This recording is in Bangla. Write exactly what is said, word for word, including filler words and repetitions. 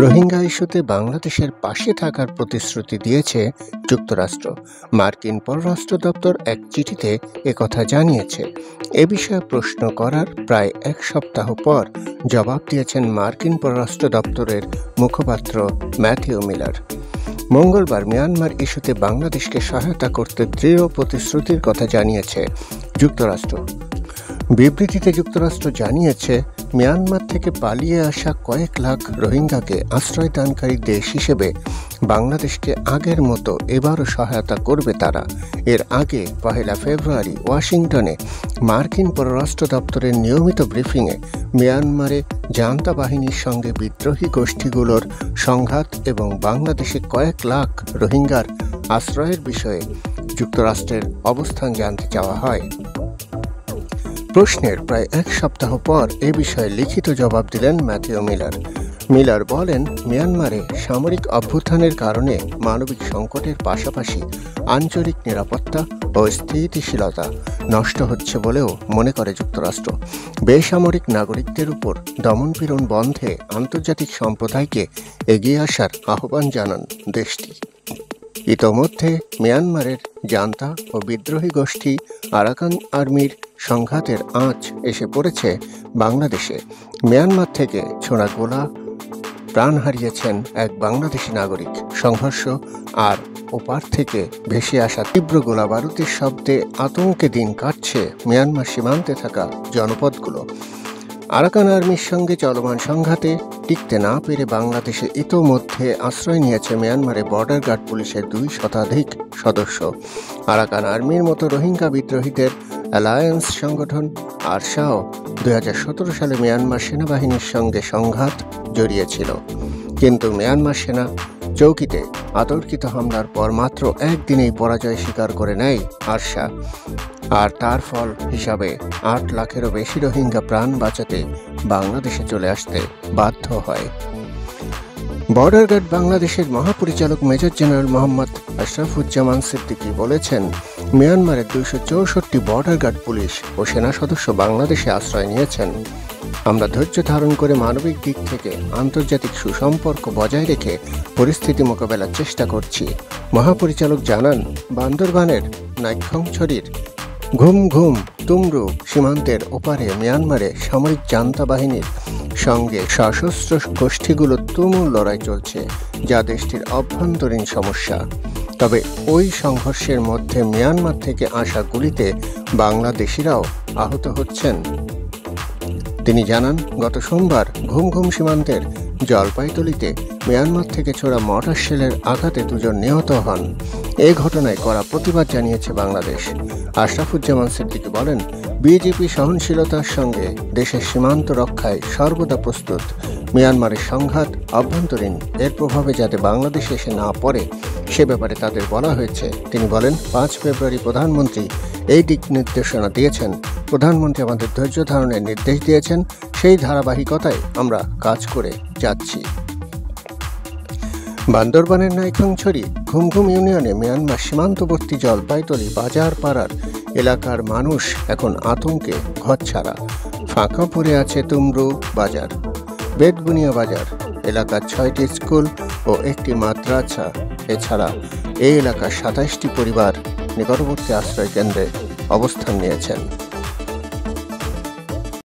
রোহিঙ্গা ইস্যুতে বাংলাদেশের পাশে থাকার প্রতিশ্রুতি দিয়েছে যুক্তরাষ্ট্র। মার্কিন পররাষ্ট্র দপ্তর এক চিঠিতে একথা জানিয়েছে। এ বিষয়ে প্রশ্ন করার প্রায় এক সপ্তাহ পর জবাব দিয়েছেন মার্কিন পররাষ্ট্র দপ্তরের মুখপাত্র ম্যাথিউ মিলার। মঙ্গলবার মিয়ানমার ইস্যুতে বাংলাদেশকে সহায়তা করতে দৃঢ় প্রতিশ্রুতির কথা জানিয়েছে যুক্তরাষ্ট্র। বিবৃতিতে যুক্তরাষ্ট্র জানিয়েছে, মিয়ানমার থেকে পালিয়ে আসা কয়েক লাখ রোহিঙ্গাকে আশ্রয়দানকারী দেশ হিসেবে বাংলাদেশকে আগের মতো এবারও সহায়তা করবে তারা। এর আগে পহেলা ফেব্রুয়ারি ওয়াশিংটনে মার্কিন পররাষ্ট্র দপ্তরের নিয়মিত ব্রিফিংয়ে মিয়ানমারে জান্তা বাহিনীর সঙ্গে বিদ্রোহী গোষ্ঠীগুলোর সংঘাত এবং বাংলাদেশে কয়েক লাখ রোহিঙ্গার আশ্রয়ের বিষয়ে যুক্তরাষ্ট্রের অবস্থান জানতে চাওয়া হয়। প্রশ্নের প্রায় এক সপ্তাহ পর এ বিষয়ে লিখিত জবাব দিলেন ম্যাথিউ মিলার। মিলার বলেন, মিয়ানমারে সামরিক অভ্যুত্থানের কারণে মানবিক সংকটের পাশাপাশি আঞ্চলিক নিরাপত্তা ও স্থিতিশীলতা নষ্ট হচ্ছে বলেও মনে করে যুক্তরাষ্ট্র। বেসামরিক নাগরিকদের উপর দমনপীড়ন বন্ধে আন্তর্জাতিক সম্প্রদায়কে এগিয়ে আসার আহ্বান জানান দেশটি। ইতোমধ্যে মিয়ানমারের জান্তা ও বিদ্রোহী গোষ্ঠী আরাকান আর্মির সংঘাতের আঁচ এসে পড়েছে বাংলাদেশে। মিয়ানমার থেকে ছোড়া গোলা প্রাণ হারিয়েছেন এক বাংলাদেশি নাগরিক। সংঘর্ষ আর ওপার থেকে ভেসে আসা তীব্র গোলাবারুদের শব্দে আতঙ্কে দিন কাটছে মিয়ানমার সীমান্তে থাকা জনপদগুলো। আরাকান আর্মির সঙ্গে চলমান সংঘাতে টিকতে না পেরে বাংলাদেশে ইতোমধ্যে আশ্রয় নিয়েছে মিয়ানমারে বর্ডার গার্ড পুলিশের দুই শতাধিক সদস্য। আরাকান আর্মির মতো রোহিঙ্গা বিদ্রোহীদের অ্যালায়েন্স সংগঠন আরশাও দুই হাজার সতেরো সালে মিয়ানমার সেনাবাহিনীর সঙ্গে সংঘাত জড়িয়েছিল, কিন্তু মিয়ানমার সেনা চৌকিতে আতর্কিত হামলার পর মাত্র একদিনেই পরাজয় স্বীকার করে নেয় আরশা। আর তার ফল হিসাবে আট লাখেরও বেশি রোহিঙ্গা প্রাণ বাঁচাতে বাংলাদেশে চলে আসতে বাধ্য হয়। বর্ডার গার্ড বাংলাদেশের মহাপরিচালক মেজর জেনারেল মোহাম্মদ আশরাফুজ্জামান সিদ্দিকী বলেছেন, মিয়ানমারের দুইশো চৌষট্টি বর্ডার গার্ড পুলিশ ও সেনা সদস্য বাংলাদেশে আশ্রয় নিয়েছেন। আমরা ধৈর্য ধারণ করে মানবিক দিক থেকে আন্তর্জাতিক সুসম্পর্ক বজায় রেখে পরিস্থিতি মোকাবেলার চেষ্টা করছি। মহাপরিচালক জানান, বান্দরবানের নাইক্ষ্যংছড়ির ঘুম ঘুম তুমরু সীমান্তের ওপারে মিয়ানমারে সামরিক জান্তা বাহিনীর সঙ্গে সশস্ত্র গোষ্ঠীগুলোর তুমুল লড়াই চলছে, যা দেশটির অভ্যন্তরীণ সমস্যা। তবে ওই সংঘর্ষের মধ্যে মিয়ানমার থেকে আসা গুলিতে বাংলাদেশিরাও আহত হচ্ছেন। তিনি জানান, গত সোমবার ঘুম ঘুম সীমান্তের জলপাইতলিতে মিয়ানমার থেকে ছোড়া মর্টার শেলের আঘাতে দুজন নিহত হন। এই ঘটনায় কড়া প্রতিবাদ জানিয়েছে বাংলাদেশ। আশরাফুজ্জামান সিদ্দিকী বলেন, বিজেপি সহনশীলতার সঙ্গে দেশের সীমান্ত রক্ষায় সর্বদা প্রস্তুত। মিয়ানমারের সংঘাত অভ্যন্তরীণ, এর প্রভাবে যাতে বাংলাদেশে এসে না পড়ে সে ব্যাপারে তাদের বলা হয়েছে। তিনি বলেন, পাঁচ ফেব্রুয়ারি প্রধানমন্ত্রী এই দিক নির্দেশনা দিয়েছেন। প্রধানমন্ত্রী আমাদের ধৈর্য ধারণের নির্দেশ দিয়েছেন, সেই ধারাবাহিকতায় আমরা কাজ করে যাচ্ছি। বান্দরবানের নাইক্ষ্যংছড়ি ঘুমঘুম ইউনিয়নে মিয়ানমার সীমান্তবর্তী জলপাইতলি বাজার পাড়ার এলাকার মানুষ এখন আতঙ্কে ঘরছাড়া। ফাঁকা পড়ে আছে তুমরু বাজার, বেতবুনিয়া বাজার এলাকার ছয়টি স্কুল ও একটি মাদ্রাসা। এছাড়া এই এলাকার সাতাশটি পরিবার নিকটবর্তী আশ্রয় কেন্দ্রে অবস্থান নিয়েছেন।